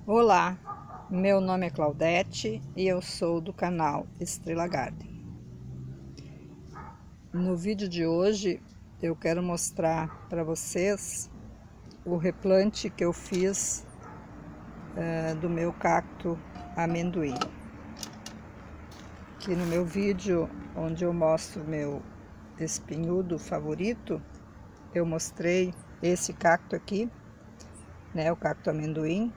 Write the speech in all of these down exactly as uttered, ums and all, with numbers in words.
Olá, meu nome é Claudete e eu sou do canal Estrela Garden. No vídeo de hoje eu quero mostrar para vocês o replante que eu fiz uh, do meu cacto amendoim. Aqui no meu vídeo onde eu mostro meu espinhudo favorito, eu mostrei esse cacto aqui, né, o cacto amendoim.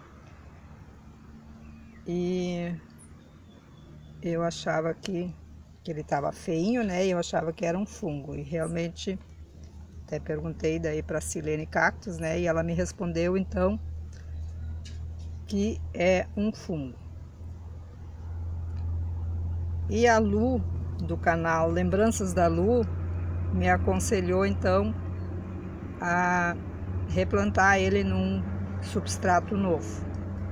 E eu achava que, que ele estava feinho, né? E eu achava que era um fungo. E realmente, até perguntei daí para Silene Cactos, né? E ela me respondeu então que é um fungo. E a Lu, do canal Lembranças da Lu, me aconselhou então a replantar ele num substrato novo.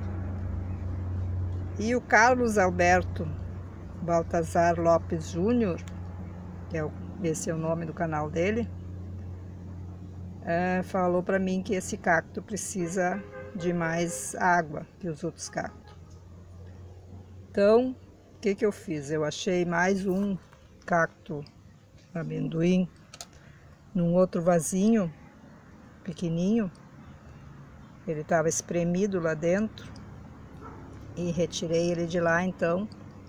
E o Carlos Alberto Baltazar Lopes Júnior, que é o, esse é o nome do canal dele, é, falou para mim que esse cacto precisa de mais água que os outros cactos. Então, o que que eu fiz? Eu achei mais um cacto amendoim num outro vasinho pequenininho. Ele estava espremido lá dentro e retirei ele de lá, então,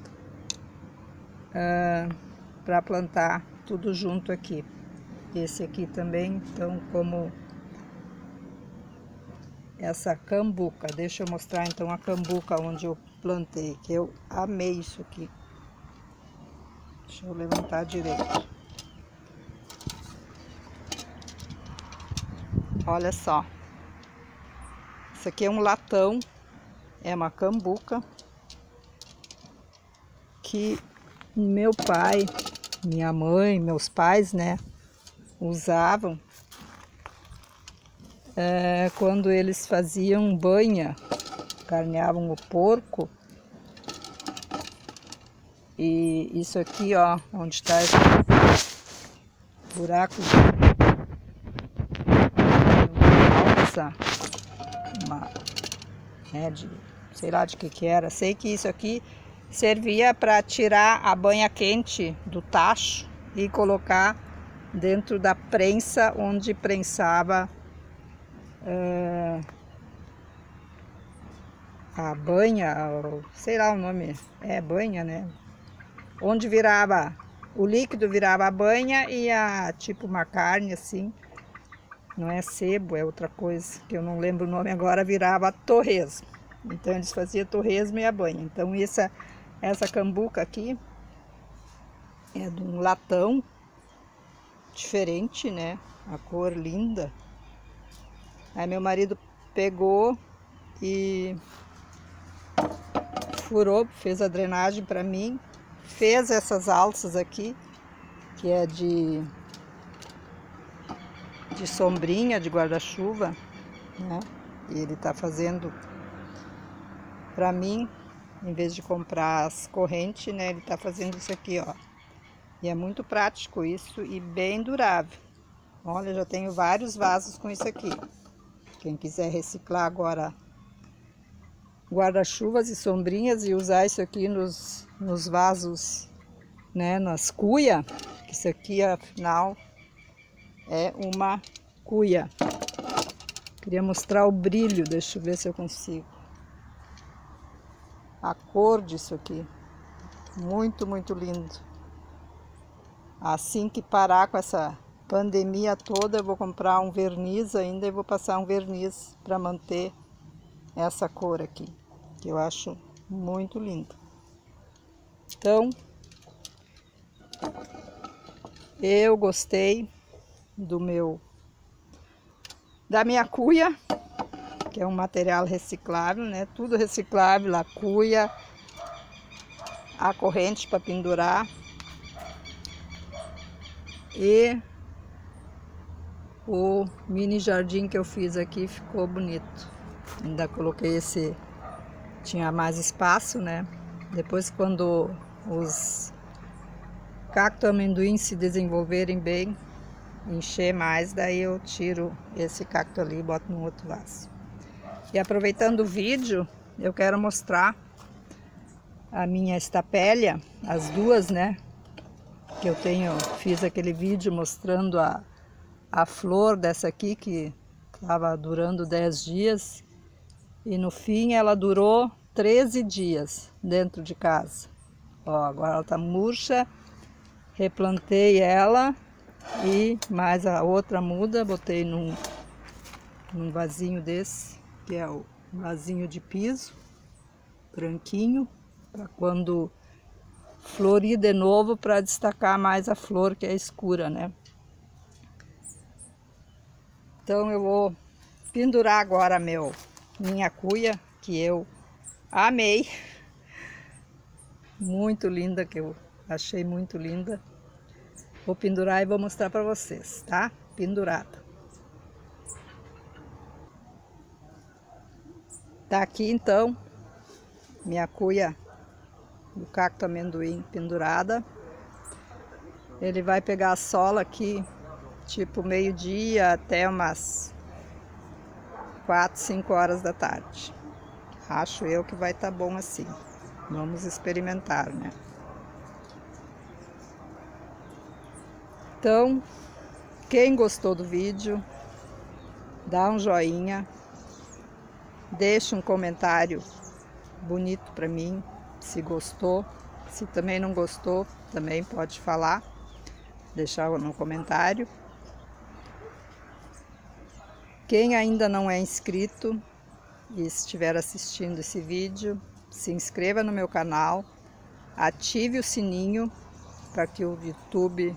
uh, para plantar tudo junto aqui. Esse aqui também, então, como essa cambuca. Deixa eu mostrar então a cambuca onde eu plantei, que eu amei isso aqui. Deixa eu levantar direito. Olha só. Isso aqui é um latão, é uma cambuca que meu pai, minha mãe, meus pais, né, usavam é, quando eles faziam banha, carneavam o porco. E isso aqui, ó, onde está esse buraco de alça, uma, né, de, sei lá de que que era. Sei que isso aqui servia para tirar a banha quente do tacho e colocar dentro da prensa onde prensava é, a banha, sei lá o nome, é banha, né? Onde virava, o líquido virava a banha e a, tipo uma carne assim, não é sebo, é outra coisa, que eu não lembro o nome agora, virava torresmo. Então eles faziam torresmo e a banha. Então essa, essa cambuca aqui é de um latão diferente, né? A cor linda. Aí meu marido pegou e furou, fez a drenagem para mim, fez essas alças aqui, que é de, de sombrinha, de guarda-chuva, né? E ele tá fazendo para mim, em vez de comprar as correntes, né? Ele tá fazendo isso aqui, ó. E é muito prático isso e bem durável. Olha, já tenho vários vasos com isso aqui. Quem quiser reciclar agora guarda-chuvas e sombrinhas e usar isso aqui nos, nos vasos, né, nas cuia, que isso aqui afinal é uma cuia. Queria mostrar o brilho, deixa eu ver se eu consigo. A cor disso aqui, muito, muito lindo. Assim que parar com essa pandemia toda, eu vou comprar um verniz ainda e vou passar um verniz para manter essa cor aqui, que eu acho muito lindo. Então, eu gostei do meu, da minha cuia, que é um material reciclável, né? Tudo reciclável, a cuia, a corrente para pendurar e o mini jardim que eu fiz aqui ficou bonito. Ainda coloquei esse, tinha mais espaço, né? Depois, quando os cactos amendoim se desenvolverem bem, encher mais, daí eu tiro esse cacto ali e boto no outro vaso. E aproveitando o vídeo, eu quero mostrar a minha estapélia, as duas, né? Que eu tenho, fiz aquele vídeo mostrando a, a flor dessa aqui que estava durando dez dias. E no fim ela durou treze dias dentro de casa. Ó, agora ela tá murcha. Replantei ela e mais a outra muda, botei num, num vasinho desse, que é o vasinho de piso, branquinho, para quando florir de novo, para destacar mais a flor que é escura, né? Então eu vou pendurar agora meu, minha cuia, que eu amei. Muito linda, que eu achei muito linda. Vou pendurar e vou mostrar para vocês, tá? Pendurada. Tá aqui então minha cuia do cacto amendoim pendurada. Ele vai pegar a sola aqui tipo meio-dia até umas quatro, cinco horas da tarde. Acho eu que vai estar bom assim. Vamos experimentar, né? Então, quem gostou do vídeo, dá um joinha, deixa um comentário bonito para mim, se gostou. Se também não gostou, também pode falar, deixar no comentário. Quem ainda não é inscrito e estiver assistindo esse vídeo, se inscreva no meu canal, ative o sininho para que o YouTube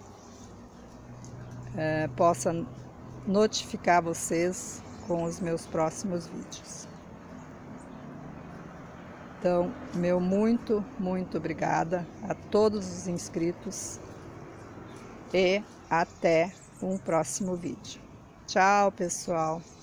É, possa notificar vocês com os meus próximos vídeos. Então, meu muito, muito obrigada a todos os inscritos e até um próximo vídeo. Tchau, pessoal!